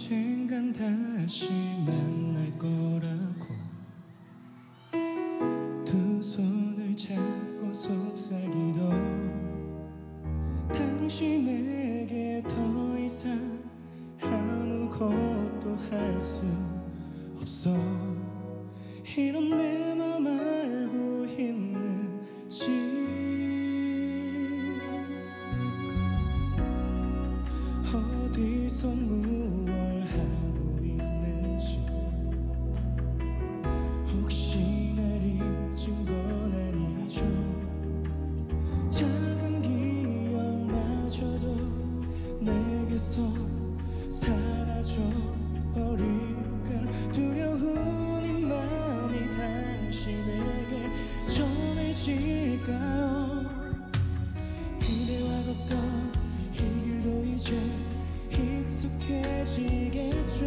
언젠간 다시 만날 거라고 두 손을 잡고 속삭이던 당신에게 더 이상 아무것도 할 수 없어. 이런 내 맘 알고 있는지, 어디서 무얼 하고 있는지, 혹시 날 잊은 건 아니죠. 작은 기억마저도 내게서 사라져 버릴까 두려운 이 맘이 당신에게 전해질까요? 그대와 걷던 이 길도 이제 익숙해지겠죠.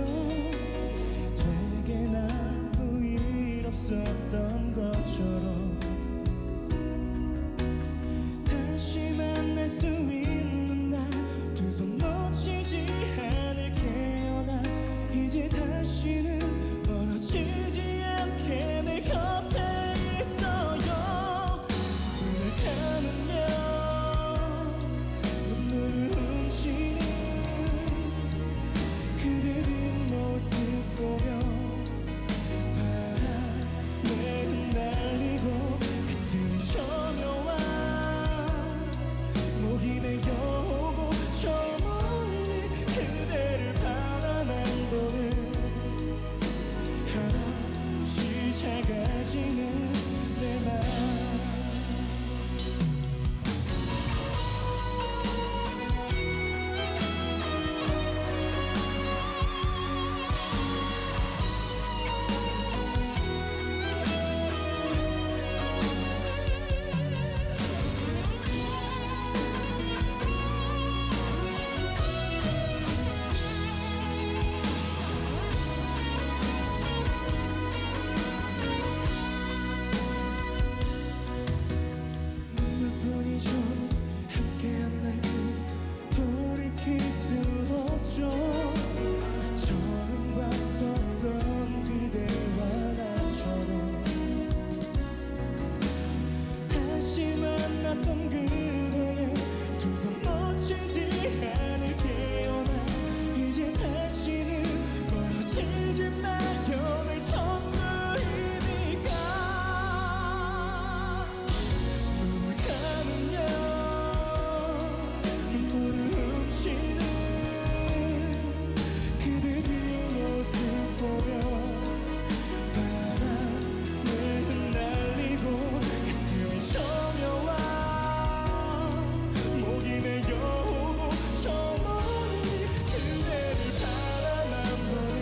내겐 아무 일 없었던 것처럼 다시 만날 수 있는 날 두 손 놓치지 않을게요. 나 이제 다시는 멀어지지 않게 내 곁에 있어요. 눈을 감으면 눈물을 훔치는 그대 뒷모습 보며 바람에 흩날리고 가슴이 저며와 목이 메여오고 저 멀리 그대를 바라만 보는 한없이 작아지는 내 맘. 눈물뿐이죠. 함께한 날들 돌이킬 수 없죠. 처음 봤었던 그대와 나처럼 다시 만났던 그대의 두 손 놓치지 않을게요. 나 이제 다시는 멀어지지 마요. 내 전부이니까. 눈을 감으면 눈물을 훔치는 그대 뒷모습 보며 바람에 흩날리고 가슴이 저며와 목이 메여오고 저 멀리 그대를 바라만 보는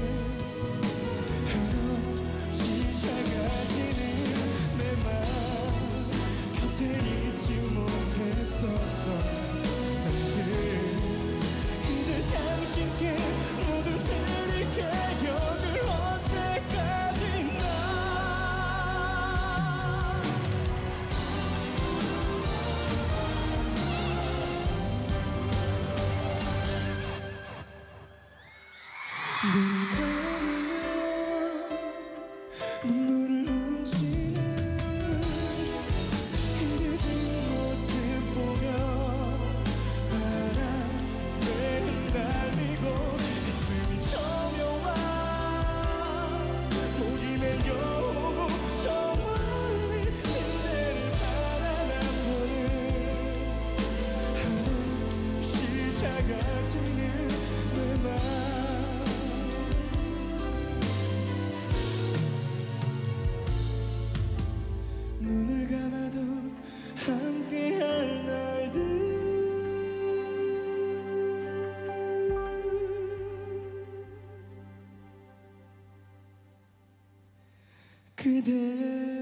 한없이 작아지는 내 맘. 곁에 있지 못했었던 날들 이제 당신께 모두 드릴게요. 그 언제까지나 눈을 감으면 눈물을 훔치는 그대 뒷모습 보며 바람에 흩날리고 가슴이 저며와 목이 메여오고 저 멀리 그대를 바라만 보는 한없이 작아지는 내 맘. 눈을 감아도 함께할 날들 그대